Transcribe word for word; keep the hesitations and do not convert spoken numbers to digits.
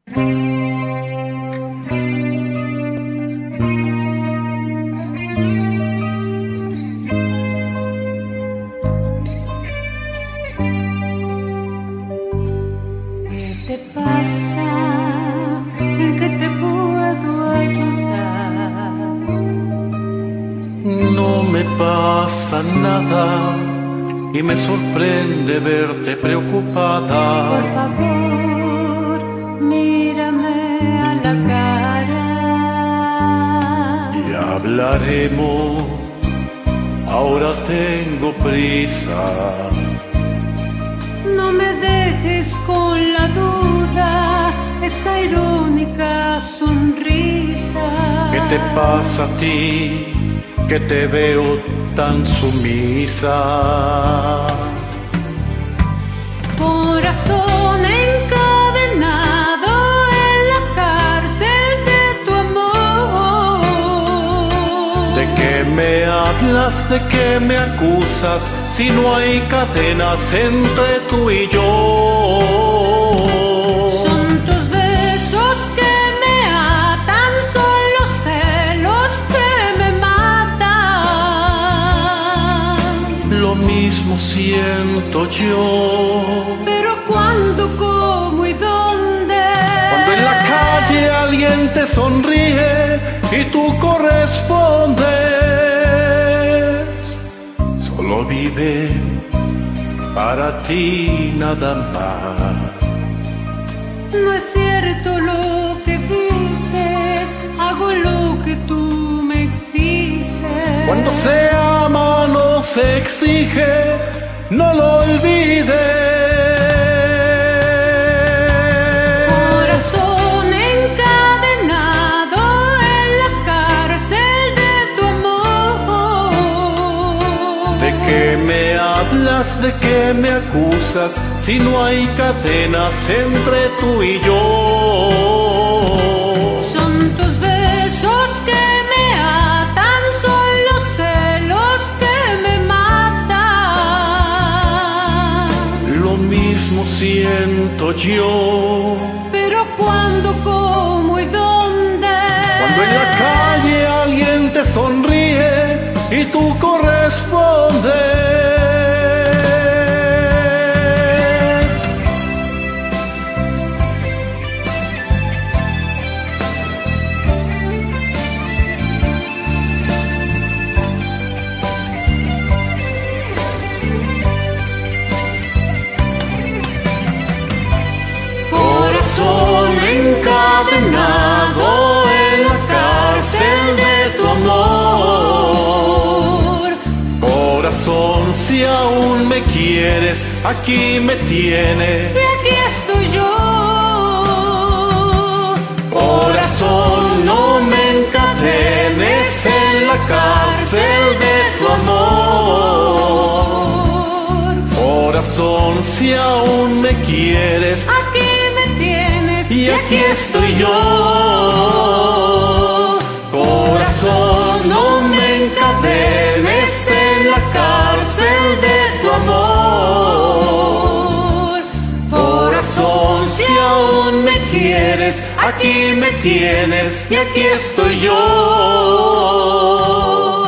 ¿Qué te pasa? ¿En qué te puedo ayudar? No me pasa nada y me sorprende verte preocupada. Por favor, mírame a la cara y hablaremos. Ahora tengo prisa. No me dejes con la duda, esa irónica sonrisa. ¿Qué te pasa a ti que te veo tan sumisa? Corazón encadenado en la cárcel de tu amor. ¿De qué me hablas? ¿De qué me acusas? Si no hay cadenas entre tú y yo. Son tus besos que me atan, son los celos que me matan. Lo mismo siento yo. Pero ¿cuándo, cómo y dónde? Cuando en la calle alguien te sonríe y tú correspondes, solo vive para ti nada más. No es cierto lo que dices, hago lo que tú me exiges. Cuando se ama no se exige, no lo olvides. Corazón encadenado en la cárcel de tu amor. ¿De qué me hablas? ¿De qué me acusas? Si no hay cadenas entre tú y yo. Son tus besos que me atan, son los celos que me matan. Lo mismo siento yo. Pero ¿cuándo, cómo y dónde? Cuando en la calle alguien te sonríe y tú correspondes. Corazón encadenado en la cárcel de tu amor. Corazón, si aún me quieres, aquí me tienes. Y aquí estoy yo. Corazón, no me encadenes en la cárcel de tu amor. Corazón, si aún me quieres, Aquí me tienes. y aquí estoy yo. Corazón, no me encadenes en la cárcel de tu amor. Corazón, si aún me quieres, aquí me tienes y aquí estoy yo.